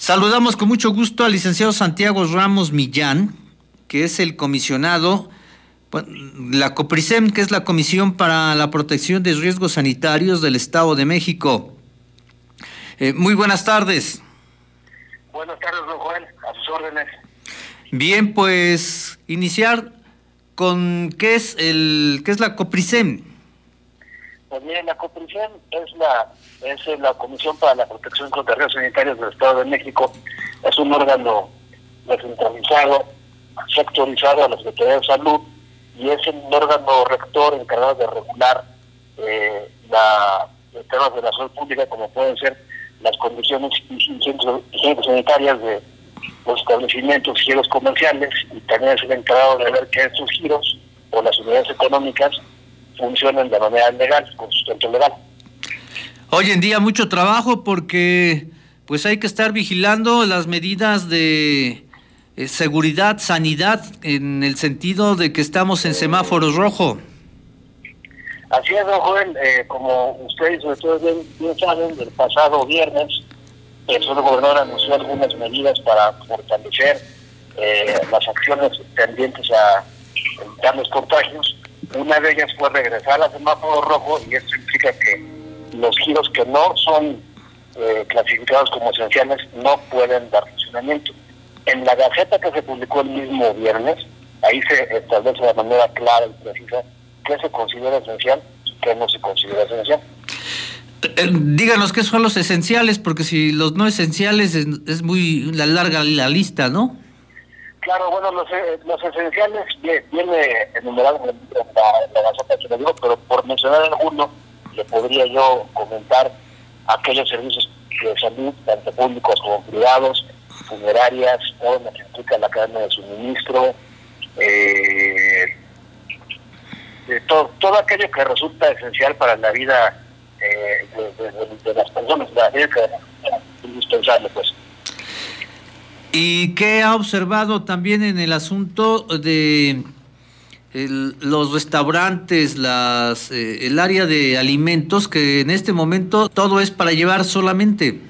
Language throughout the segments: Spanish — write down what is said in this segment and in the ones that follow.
Saludamos con mucho gusto al licenciado Santiago Ramos Millán, que es el comisionado, la COPRISEM, que es la Comisión para la Protección de Riesgos Sanitarios del Estado de México. Muy buenas tardes. Buenas tardes, don Juan, a sus órdenes. Bien, pues iniciar con ¿qué es la COPRISEM? Pues bien, la COPRISEM es la Comisión para la Protección contra Riesgos Sanitarios del Estado de México. Es un órgano descentralizado, sectorizado a la Secretaría de Salud, y es un órgano rector encargado de regular los temas de la salud pública, como pueden ser las condiciones higiénicas sanitarias de los establecimientos y giros comerciales, y también es el encargado de ver que estos giros o las unidades económicas funcionen de manera legal, con sustento legal. Hoy en día mucho trabajo porque pues hay que estar vigilando las medidas de seguridad, sanidad, en el sentido de que estamos en semáforo rojo. Así es, don Joel, como ustedes sobre todo bien saben, el pasado viernes el señor gobernador anunció algunas medidas para fortalecer las acciones tendientes a evitar los contagios. Una de ellas fue regresar al semáforo rojo, y esto implica que los giros que no son clasificados como esenciales no pueden dar funcionamiento. En la Gaceta que se publicó el mismo viernes, ahí se establece de manera clara y precisa qué se considera esencial y qué no se considera esencial. Díganos qué son los esenciales, porque si los no esenciales es muy larga la lista, ¿no? Claro, bueno, los esenciales viene enumerado en la Gaceta que le digo, pero por mencionar alguno, le podría yo comentar aquellos servicios de salud, tanto públicos como privados, funerarias, todo lo que implica la cadena de suministro, todo aquello que resulta esencial para la vida de las personas, la vida que es indispensable, pues. ¿Y qué ha observado también en el asunto de los restaurantes, el área de alimentos, que en este momento todo es para llevar solamente?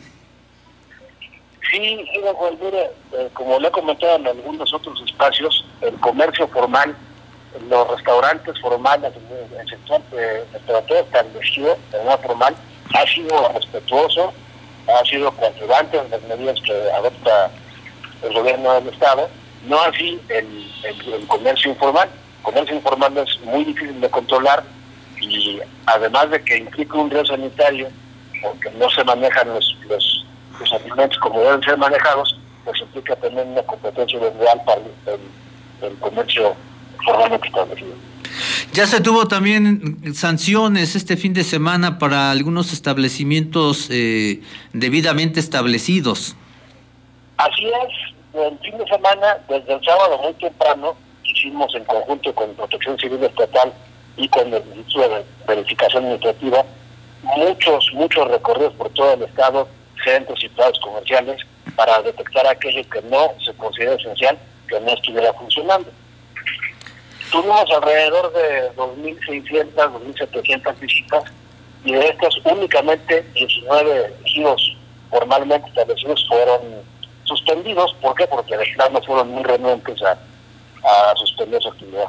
Sí, mire, como le he comentado en algunos otros espacios, el comercio formal, los restaurantes formales, el sector restaurante establecido de manera formal, ha sido respetuoso, ha sido coadyuvante en las medidas que adopta el gobierno del Estado, no así el comercio informal. El comercio informal es muy difícil de controlar, y además de que implica un riesgo sanitario, porque no se manejan los alimentos como deben ser manejados, pues implica también una competencia desleal para el comercio formalmente establecido. Ya se tuvo también sanciones este fin de semana para algunos establecimientos debidamente establecidos. Así es, el fin de semana, desde el sábado muy temprano, hicimos en conjunto con Protección Civil Estatal y con el Instituto de Verificación Administrativa muchos recorridos por todo el estado, centros y plazas comerciales, para detectar aquello que no se considera esencial, que no estuviera funcionando. Tuvimos alrededor de 2.600, 2.700 visitas, y de estas únicamente 19 giros formalmente establecidos fueron suspendidos. ¿Por qué? Porque de plano fueron muy renuentes a suspender su actividad.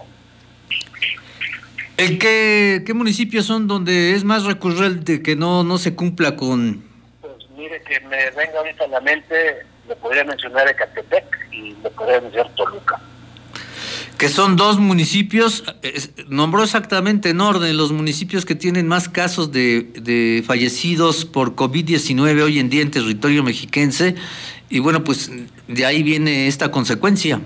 ¿Qué municipios son donde es más recurrente que no se cumpla con...? Pues mire, que me venga ahorita a la mente, le podría mencionar Ecatepec y le podría mencionar Toluca. Que son dos municipios, nombró exactamente en orden los municipios que tienen más casos de fallecidos por COVID-19 hoy en día en territorio mexiquense, y bueno, pues de ahí viene esta consecuencia.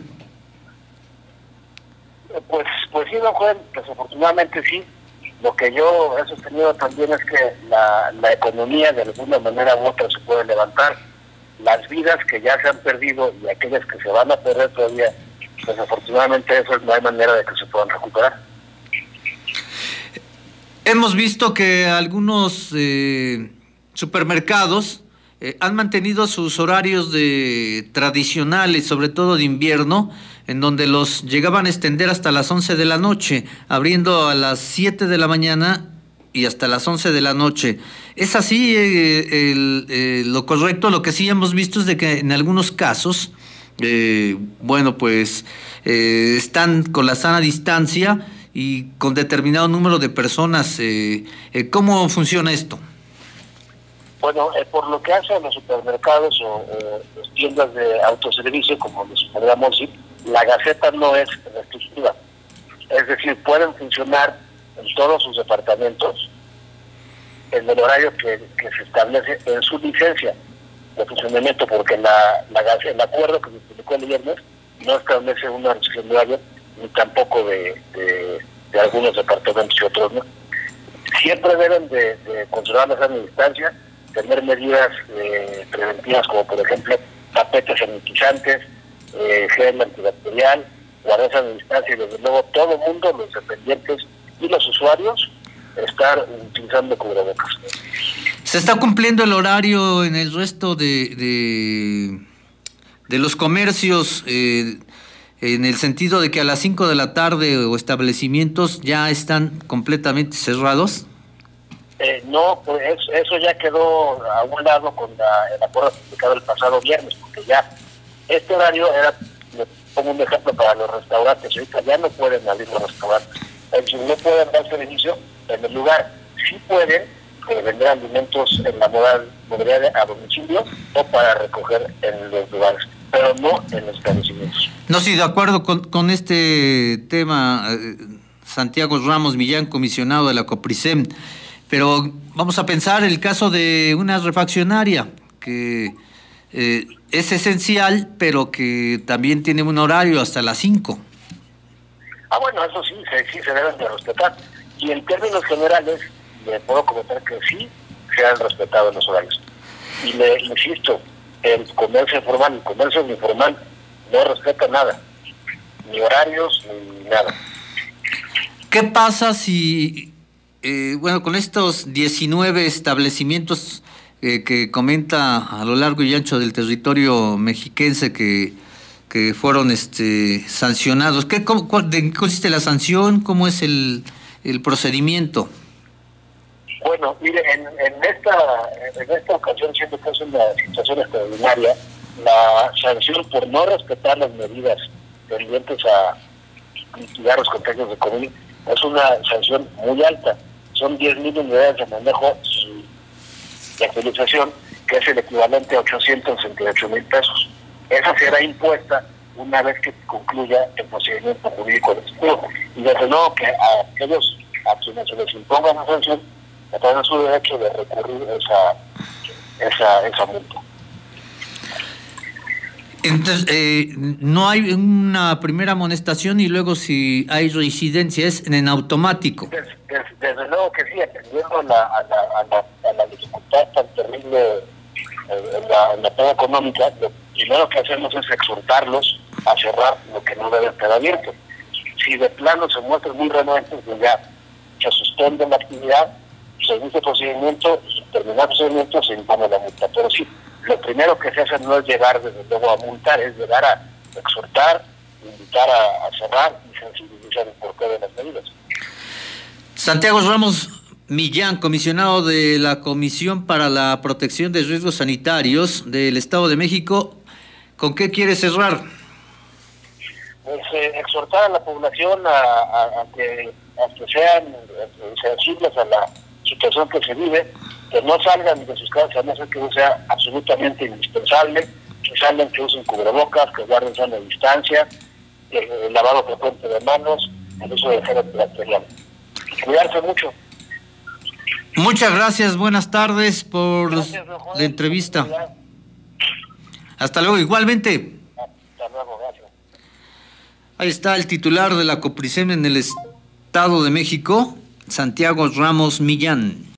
Pues sí, don Juan, desafortunadamente sí. Lo que yo he sostenido también es que la economía de alguna manera u otra se puede levantar. Las vidas que ya se han perdido y aquellas que se van a perder todavía, desafortunadamente eso no hay manera de que se puedan recuperar. Hemos visto que algunos supermercados han mantenido sus horarios tradicionales, sobre todo de invierno, en donde los llegaban a extender hasta las 11 de la noche, abriendo a las 7 de la mañana y hasta las 11 de la noche. ¿Es así lo correcto? Lo que sí hemos visto es de que en algunos casos, bueno, pues están con la sana distancia y con determinado número de personas. ¿Cómo funciona esto? Bueno, por lo que hace a los supermercados o tiendas de autoservicio, como les podríamos decir, la Gaceta no es restrictiva. Es decir, pueden funcionar en todos sus departamentos en el horario que se establece en su licencia de funcionamiento, porque el acuerdo que se publicó el viernes no establece una restricción de horario, ni tampoco de algunos departamentos y otros, ¿no? Siempre deben de conservar la sana distancia, tener medidas preventivas como por ejemplo tapetes sanitizantes, gel antibacterial, guardar sana distancia y desde luego todo el mundo, los dependientes y los usuarios, estar utilizando cubrebocas. ¿Se está cumpliendo el horario en el resto de los comercios en el sentido de que a las 5 de la tarde o establecimientos ya están completamente cerrados? No, pues eso ya quedó a un lado con el acuerdo publicado el pasado viernes, porque ya este horario era, como un ejemplo para los restaurantes, ahorita ya no pueden abrir los restaurantes, es decir, no pueden dar servicio en el lugar, sí pueden vender alimentos en la modalidad a domicilio o para recoger en los lugares, pero no en los establecimientos. No, sí, de acuerdo con este tema, Santiago Ramos Millán, comisionado de la COPRISEM. Pero vamos a pensar el caso de una refaccionaria que es esencial, pero que también tiene un horario hasta las 5. Bueno, eso sí se deben de respetar. Y en términos generales, le puedo comentar que sí se han respetado los horarios. Y le insisto, el comercio formal, el comercio informal no respeta nada, ni horarios, ni nada. ¿Qué pasa si... bueno, con estos 19 establecimientos que comenta a lo largo y ancho del territorio mexiquense que fueron sancionados, ¿de qué consiste la sanción? ¿Cómo es el procedimiento? Bueno, mire, en esta ocasión, siendo que es una situación extraordinaria, la sanción por no respetar las medidas tendientes a mitigar los contagios de COVID es una sanción muy alta. Son 10,000 unidades de manejo y de actualización, que es el equivalente a 868,000 pesos. Esa será impuesta una vez que concluya el procedimiento jurídico del estudio. Y desde luego que a aquellos a quienes se les imponga la sanción, tendrán su derecho de recurrir esa multa. Entonces, no hay una primera amonestación y luego si hay reincidencia es en automático. Desde luego que sí, atendiendo a la dificultad tan terrible en la prueba económica, lo primero que hacemos es exhortarlos a cerrar lo que no debe estar abierto. Si de plano se muestran muy renuentes, pues ya se suspende la actividad, se inicia el procedimiento y terminar el procedimiento se impone la multa. Pero sí, lo primero que se hace no es llegar desde luego a multar, es llegar a exhortar, invitar a cerrar y sensibilizar el porqué de las medidas. Santiago Ramos Millán, comisionado de la Comisión para la Protección de Riesgos Sanitarios del Estado de México, ¿con qué quiere cerrar? Pues exhortar a la población a que sean sensibles a la situación que se vive, que no salgan de sus casas, a no ser que sea absolutamente indispensable, que salgan, que usen cubrebocas, que guarden sana distancia, el lavado frecuente de manos, el uso de gel antibacterial. Cuidarse mucho. Muchas gracias, buenas tardes por la entrevista. Hasta luego, igualmente. Hasta luego, gracias. Ahí está el titular de la COPRISEM en el Estado de México, Santiago Ramos Millán.